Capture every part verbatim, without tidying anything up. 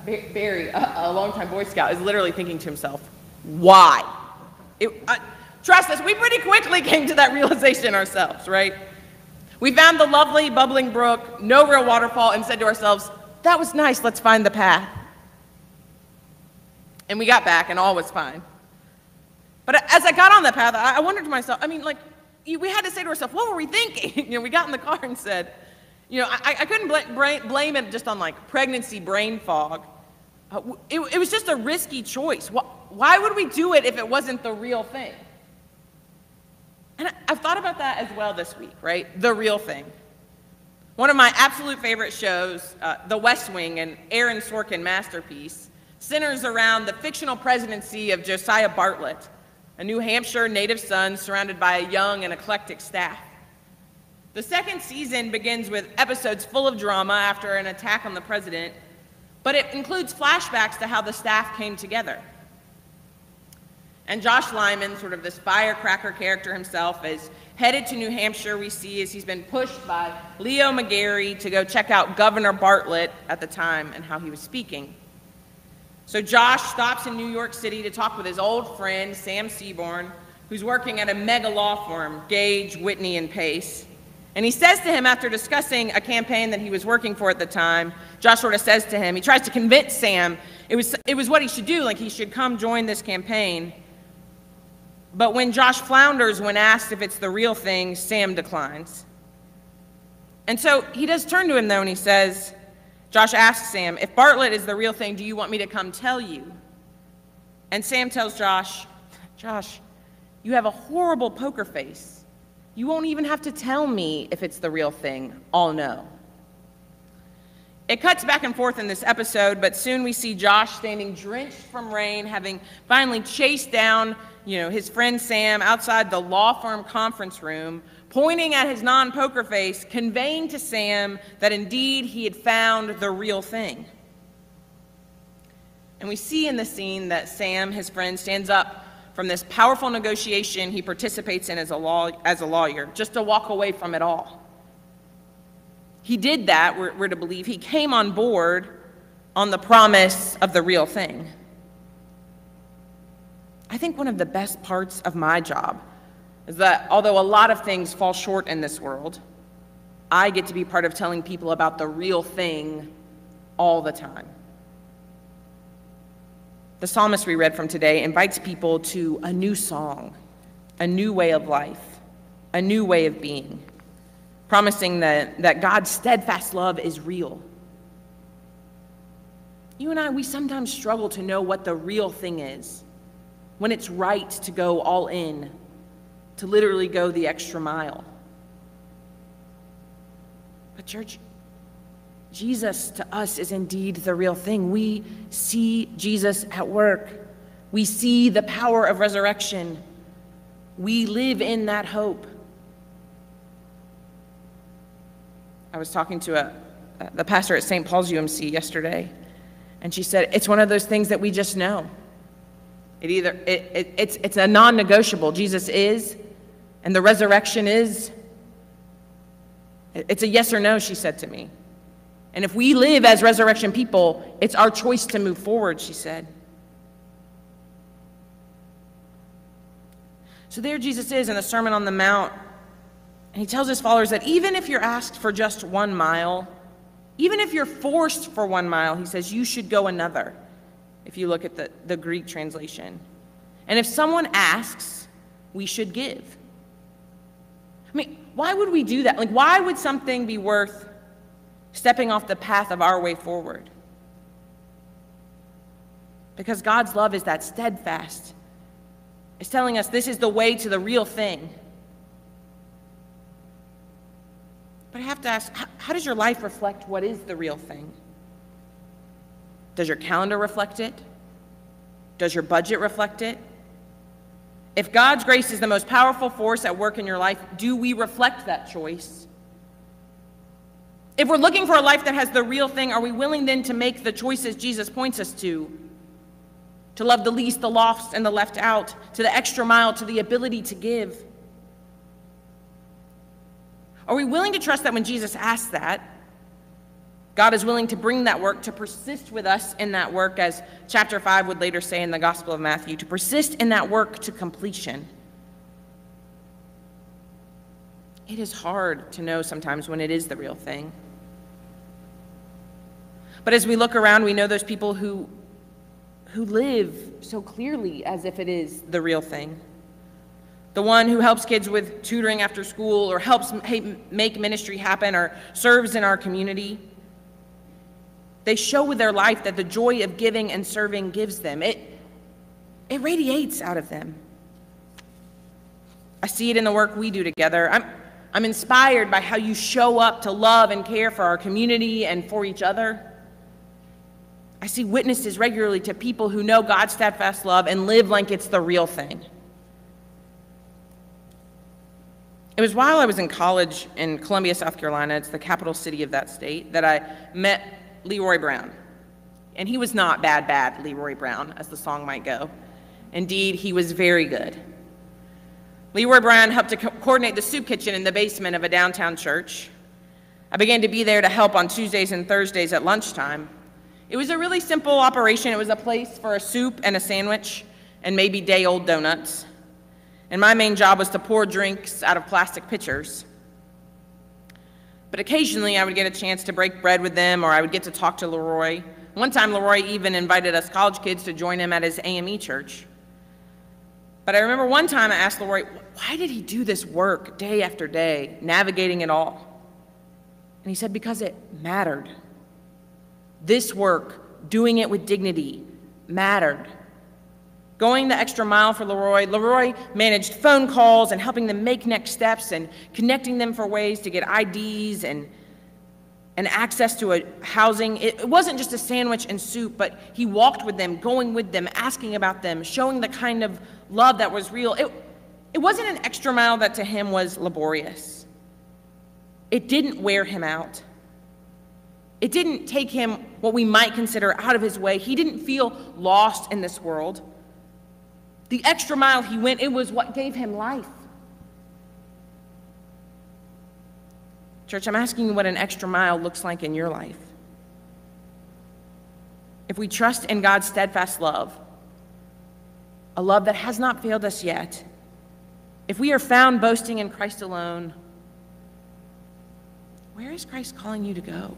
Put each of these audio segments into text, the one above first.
Barry, a, a longtime Boy Scout, is literally thinking to himself, why? It, uh, trust us, we pretty quickly came to that realization ourselves, right? We found the lovely, bubbling brook, no real waterfall, and said to ourselves, that was nice, let's find the path. And we got back, and all was fine. But as I got on that path, I wondered to myself, I mean, like, we had to say to ourselves, what were we thinking? You know, we got in the car and said, you know, I, I couldn't bl blame it just on, like, pregnancy brain fog. Uh, it, it was just a risky choice. Why, why would we do it if it wasn't the real thing? And I, I've thought about that as well this week, right? The Real Thing. One of my absolute favorite shows, uh, The West Wing, an Aaron Sorkin masterpiece, centers around the fictional presidency of Josiah Bartlett, a New Hampshire native son surrounded by a young and eclectic staff. The second season begins with episodes full of drama after an attack on the president, but it includes flashbacks to how the staff came together. And Josh Lyman, sort of this firecracker character himself, is headed to New Hampshire, we see, as he's been pushed by Leo McGarry to go check out Governor Bartlett at the time and how he was speaking. So Josh stops in New York City to talk with his old friend, Sam Seaborn, who's working at a mega law firm, Gage, Whitney, and Pace. And he says to him, after discussing a campaign that he was working for at the time, Josh sort of says to him, he tries to convince Sam it was, it was what he should do, like he should come join this campaign. But when Josh flounders when asked if it's the real thing, Sam declines. And so he does turn to him, though, and he says, Josh asks Sam, if Bartlett is the real thing, do you want me to come tell you? And Sam tells Josh, Josh, you have a horrible poker face. You won't even have to tell me if it's the real thing. I'll know. It cuts back and forth in this episode, but soon we see Josh standing drenched from rain, having finally chased down, you know, his friend Sam outside the law firm conference room, pointing at his non-poker face, conveying to Sam that indeed he had found the real thing. And we see in the scene that Sam, his friend, stands up from this powerful negotiation he participates in as a, law, as a lawyer, just to walk away from it all. He did that, we're, we're to believe. He came on board on the promise of the real thing. I think one of the best parts of my job is that although a lot of things fall short in this world, I get to be part of telling people about the real thing all the time. The psalmist we read from today invites people to a new song, a new way of life, a new way of being, promising that, that God's steadfast love is real. You and I, we sometimes struggle to know what the real thing is, when it's right to go all in, to literally go the extra mile. But church, Jesus to us is indeed the real thing. We see Jesus at work. We see the power of resurrection. We live in that hope. I was talking to a, the pastor at Saint Paul's U M C yesterday, and she said, it's one of those things that we just know. It either, it, it, it's, it's a non-negotiable. Jesus is, and the resurrection is. It's a yes or no, she said to me. And if we live as resurrection people, it's our choice to move forward, she said. So there Jesus is in the Sermon on the Mount, and he tells his followers that even if you're asked for just one mile, even if you're forced for one mile, he says you should go another, if you look at the, the Greek translation. And if someone asks, we should give. I mean, why would we do that? Like, why would something be worth stepping off the path of our way forward? Because God's love is that steadfast. It's telling us this is the way to the real thing. But I have to ask, how, how does your life reflect what is the real thing? Does your calendar reflect it? Does your budget reflect it? If God's grace is the most powerful force at work in your life, do we reflect that choice? If we're looking for a life that has the real thing, are we willing then to make the choices Jesus points us to? To love the least, the lost, and the left out, to the extra mile, to the ability to give? Are we willing to trust that when Jesus asks that, God is willing to bring that work, to persist with us in that work, as chapter five would later say in the Gospel of Matthew, to persist in that work to completion. It is hard to know sometimes when it is the real thing. But as we look around, we know those people who, who live so clearly as if it is the real thing. The one who helps kids with tutoring after school, or helps make ministry happen, or serves in our community. They show with their life that the joy of giving and serving gives them. It, it radiates out of them. I see it in the work we do together. I'm, I'm inspired by how you show up to love and care for our community and for each other. I see witnesses regularly to people who know God's steadfast love and live like it's the real thing. It was while I was in college in Columbia, South Carolina, it's the capital city of that state, that I met Leroy Brown. And he was not bad, bad Leroy Brown, as the song might go. Indeed, he was very good. Leroy Brown helped to co- coordinate the soup kitchen in the basement of a downtown church. I began to be there to help on Tuesdays and Thursdays at lunchtime. It was a really simple operation. It was a place for a soup and a sandwich and maybe day-old donuts. And my main job was to pour drinks out of plastic pitchers. But occasionally I would get a chance to break bread with them, or I would get to talk to Leroy. One time Leroy even invited us college kids to join him at his A M E church. But I remember one time I asked Leroy, why did he do this work day after day, navigating it all? And he said, because it mattered. This work, doing it with dignity, mattered. Going the extra mile for Leroy, Leroy managed phone calls and helping them make next steps and connecting them for ways to get I Ds and, and access to a housing. It, it wasn't just a sandwich and soup, but he walked with them, going with them, asking about them, showing the kind of love that was real. It, it wasn't an extra mile that to him was laborious. It didn't wear him out. It didn't take him what we might consider out of his way. He didn't feel lost in this world. The extra mile he went, it was what gave him life. Church, I'm asking you what an extra mile looks like in your life. If we trust in God's steadfast love, a love that has not failed us yet, if we are found boasting in Christ alone, where is Christ calling you to go?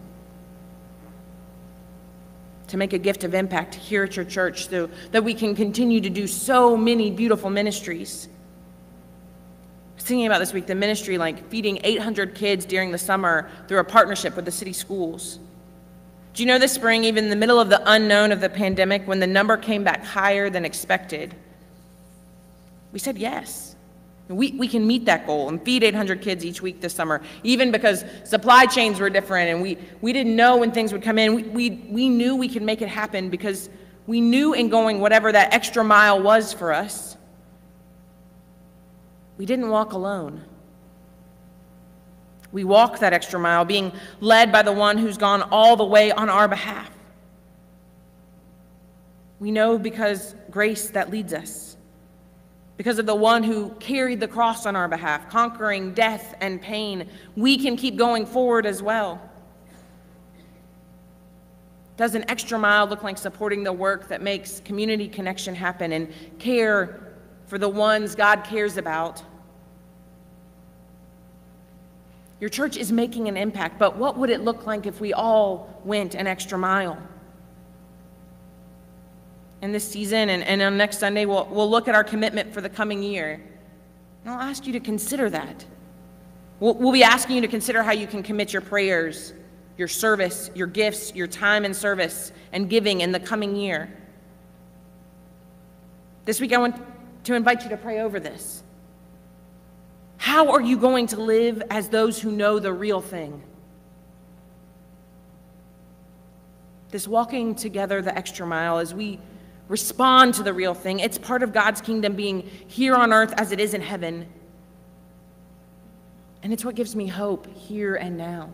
To make a gift of impact here at your church so that we can continue to do so many beautiful ministries. I was thinking about this week, the ministry like feeding eight hundred kids during the summer through a partnership with the city schools. Do you know this spring, even in the middle of the unknown of the pandemic, when the number came back higher than expected, we said yes. We, we can meet that goal and feed eight hundred kids each week this summer, even because supply chains were different and we, we didn't know when things would come in. We, we, we knew we could make it happen because we knew in going whatever that extra mile was for us, we didn't walk alone. We walk that extra mile being led by the one who's gone all the way on our behalf. We know because grace that leads us. Because of the one who carried the cross on our behalf, conquering death and pain, we can keep going forward as well. Does an extra mile look like supporting the work that makes community connection happen and care for the ones God cares about? Your church is making an impact, but what would it look like if we all went an extra mile? In this season and, and on next Sunday, we'll, we'll look at our commitment for the coming year. And I'll ask you to consider that. We'll, we'll be asking you to consider how you can commit your prayers, your service, your gifts, your time and service and giving in the coming year. This week, I want to invite you to pray over this. How are you going to live as those who know the real thing? This walking together the extra mile as we respond to the real thing. It's part of God's kingdom being here on earth as it is in heaven. And it's what gives me hope here and now.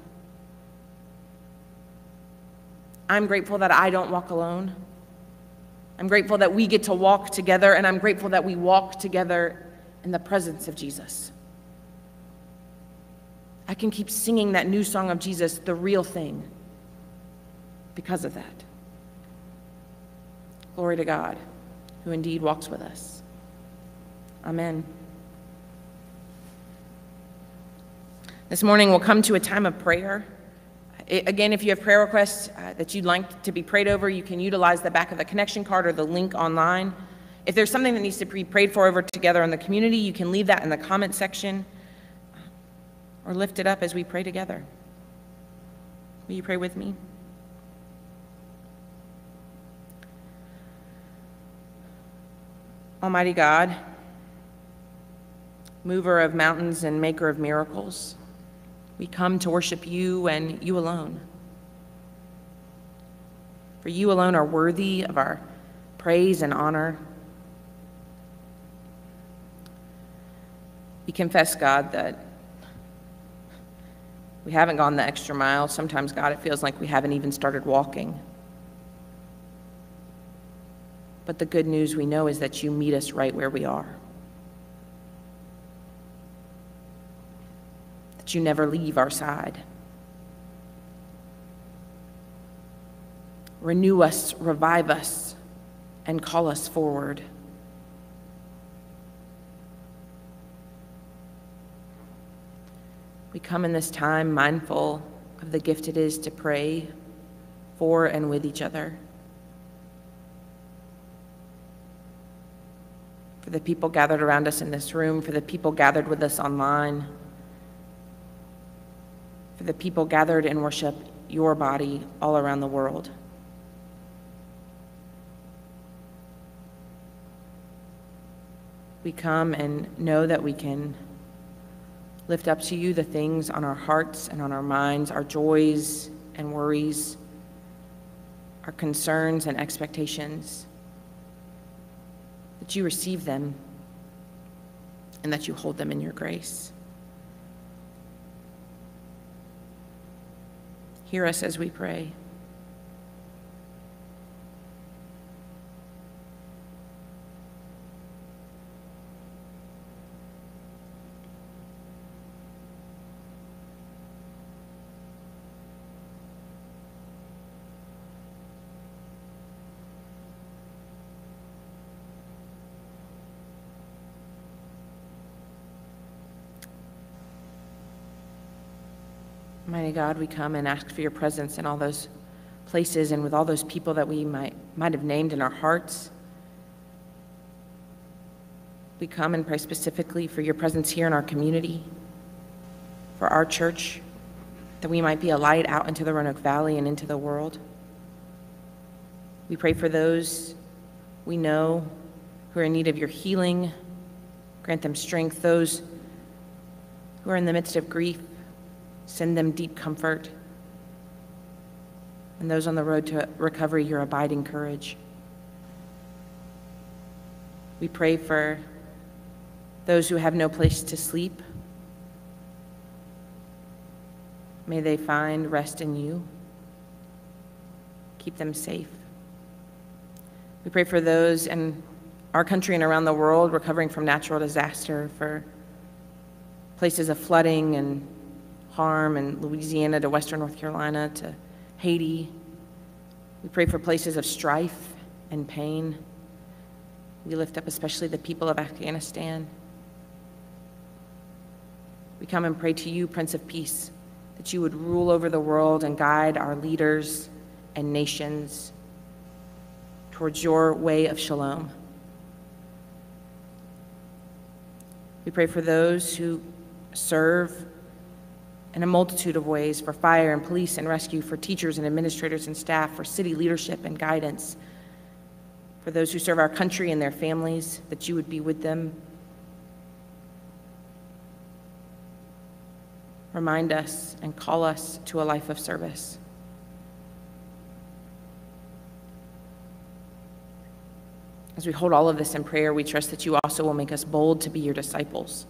I'm grateful that I don't walk alone. I'm grateful that we get to walk together, and I'm grateful that we walk together in the presence of Jesus. I can keep singing that new song of Jesus, the real thing, because of that. Glory to God, who indeed walks with us. Amen. This morning we'll come to a time of prayer. I, again, if you have prayer requests uh, that you'd like to be prayed over, you can utilize the back of the connection card or the link online. If there's something that needs to be prayed for over together in the community, you can leave that in the comment section or lift it up as we pray together. Will you pray with me? Almighty God, mover of mountains and maker of miracles, we come to worship you and you alone. For you alone are worthy of our praise and honor. We confess, God, that we haven't gone the extra mile. Sometimes, God, it feels like we haven't even started walking. But the good news we know is that you meet us right where we are. That you never leave our side. Renew us, revive us, and call us forward. We come in this time mindful of the gift it is to pray for and with each other. For the people gathered around us in this room, for the people gathered with us online, for the people gathered in worship, your body all around the world. We come and know that we can lift up to you the things on our hearts and on our minds, our joys and worries, our concerns and expectations, that you receive them and that you hold them in your grace. Hear us as we pray. Mighty God, we come and ask for your presence in all those places and with all those people that we might, might have named in our hearts. We come and pray specifically for your presence here in our community, for our church, that we might be a light out into the Roanoke Valley and into the world. We pray for those we know who are in need of your healing. Grant them strength. Those who are in the midst of grief, send them deep comfort. And those on the road to recovery, your abiding courage. We pray for those who have no place to sleep. May they find rest in you. Keep them safe. We pray for those in our country and around the world recovering from natural disaster, for places of flooding and harm in Louisiana to Western North Carolina to Haiti. We pray for places of strife and pain. We lift up especially the people of Afghanistan. We come and pray to you, Prince of Peace, that you would rule over the world and guide our leaders and nations towards your way of shalom. We pray for those who serve in a multitude of ways, for fire and police and rescue, for teachers and administrators and staff, for city leadership and guidance, for those who serve our country and their families, that you would be with them. Remind us and call us to a life of service. As we hold all of this in prayer, we trust that you also will make us bold to be your disciples.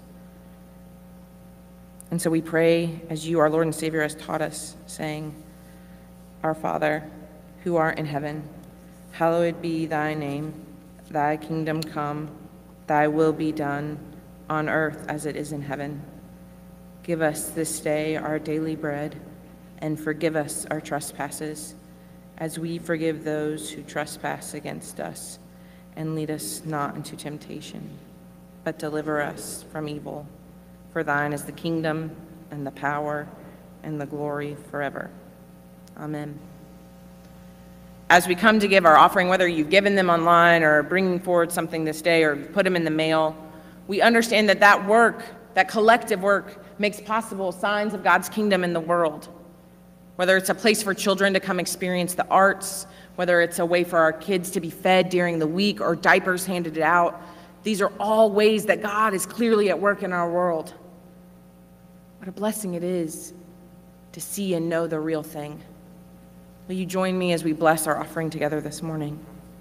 And so we pray as you, our Lord and Savior, has taught us, saying, Our Father, who art in heaven, hallowed be thy name. Thy kingdom come, thy will be done, on earth as it is in heaven. Give us this day our daily bread, and forgive us our trespasses, as we forgive those who trespass against us. And lead us not into temptation, but deliver us from evil. For thine is the kingdom, and the power, and the glory forever. Amen. As we come to give our offering, whether you've given them online or bringing forward something this day or put them in the mail, we understand that that work, that collective work, makes possible signs of God's kingdom in the world. Whether it's a place for children to come experience the arts, whether it's a way for our kids to be fed during the week or diapers handed out, these are all ways that God is clearly at work in our world. What a blessing it is to see and know the real thing. Will you join me as we bless our offering together this morning?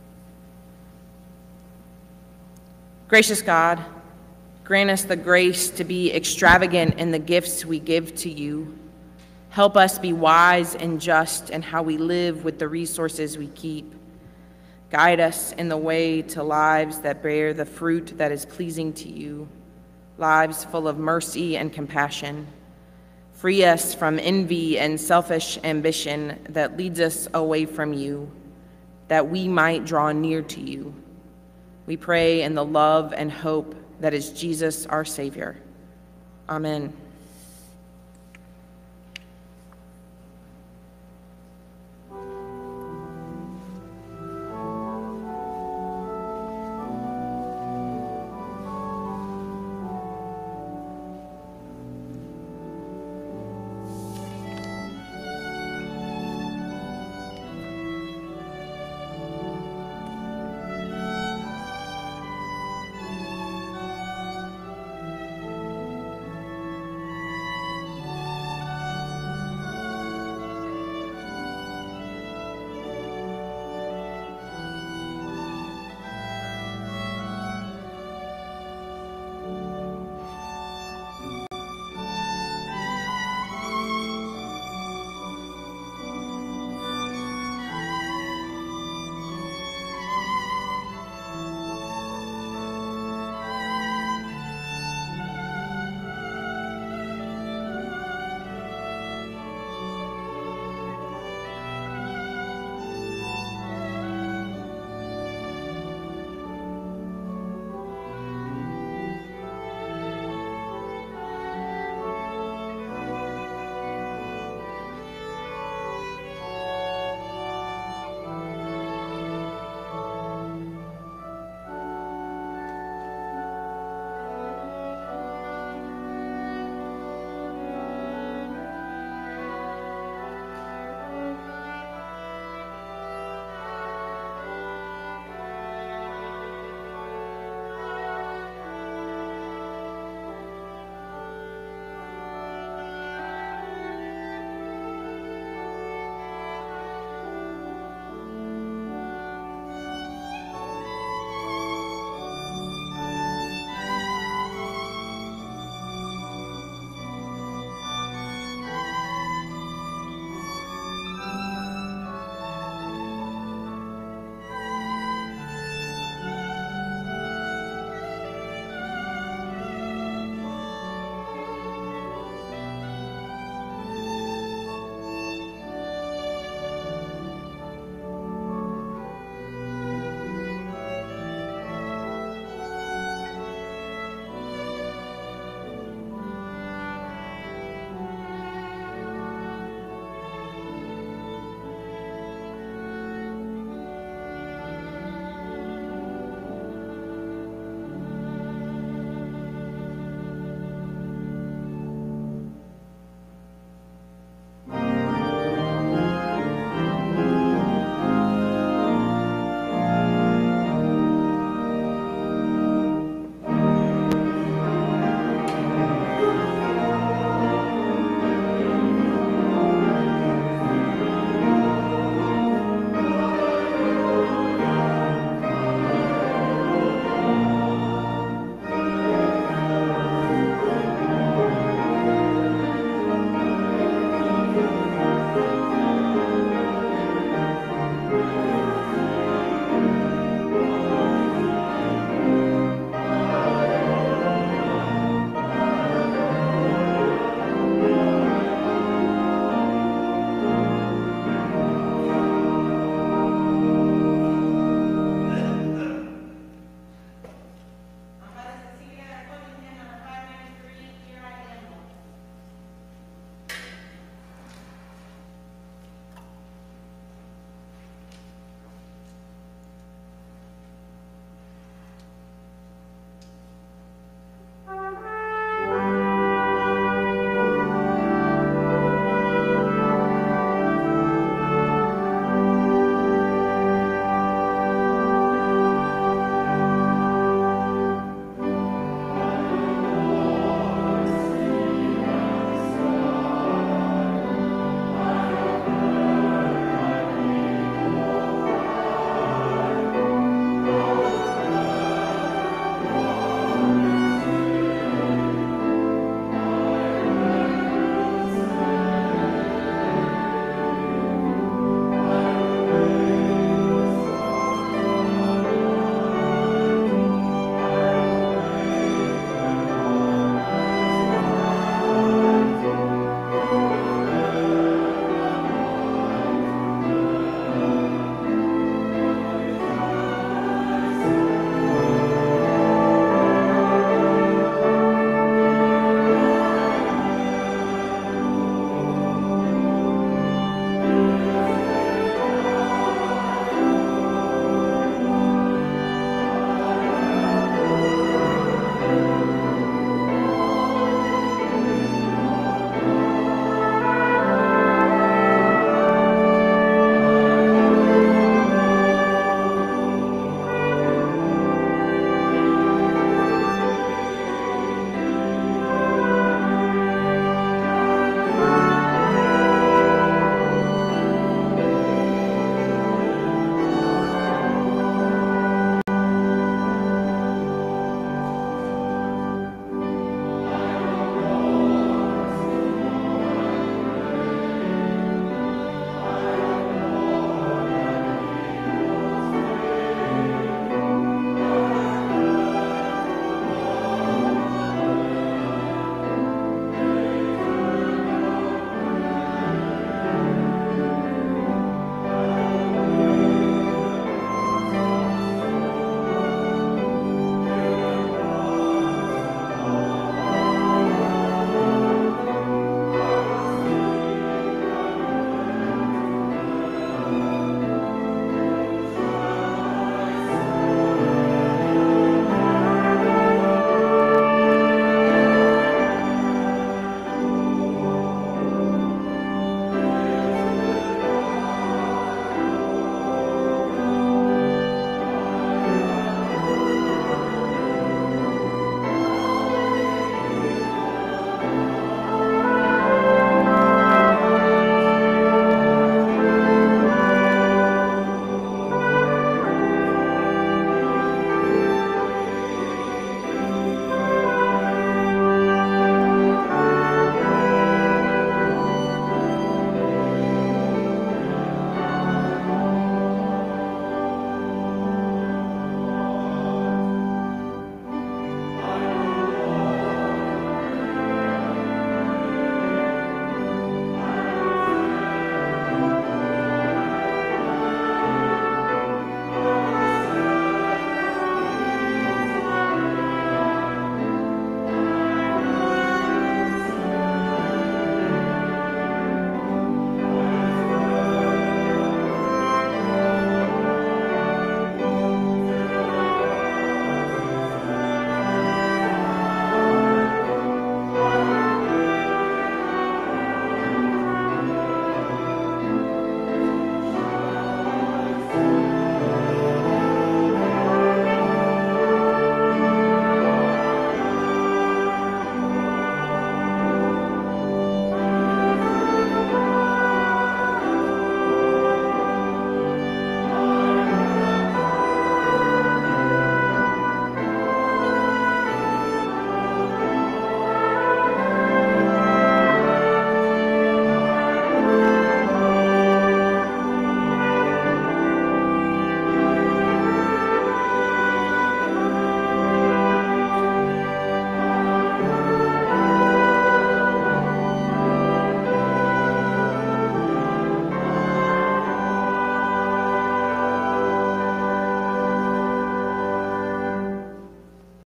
Gracious God, grant us the grace to be extravagant in the gifts we give to you. Help us be wise and just in how we live with the resources we keep. Guide us in the way to lives that bear the fruit that is pleasing to you, lives full of mercy and compassion. Free us from envy and selfish ambition that leads us away from you, that we might draw near to you. We pray in the love and hope that is Jesus our Savior. Amen.